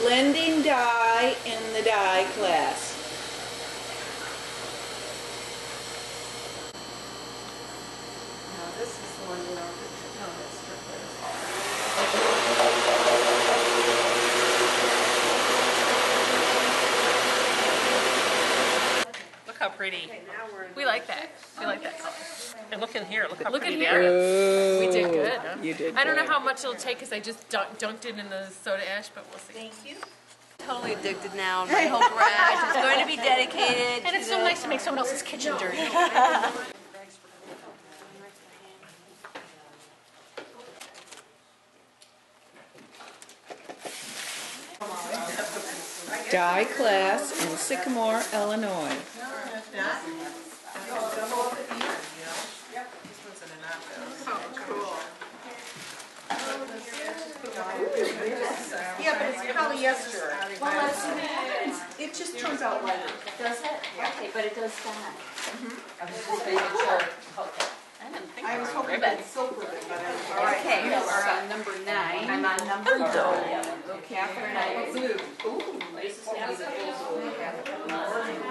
blending dye in the dye class. Now this is the one, no, that's different. Look how pretty. We like that. We like that color. And look in here. Look how pretty in that here. is. We did good. Huh? You did I don't know good. how much it'll take because I just dunked it in the soda ash, but we'll see. Thank you. Totally addicted now. My whole garage is going to be dedicated. And it's so nice to make someone else's kitchen dirty. Dye class in Sycamore, Illinois. Yeah, but it's polyester. Well, it just turns out lighter. Does it? Yeah. Okay, but it does that. I was just making sure. Okay. I didn't think I was hoping ribbon. for silk ribbon, but All right, okay. we're on number 9. I'm on number 9. Catherine, I blue. Ooh, this is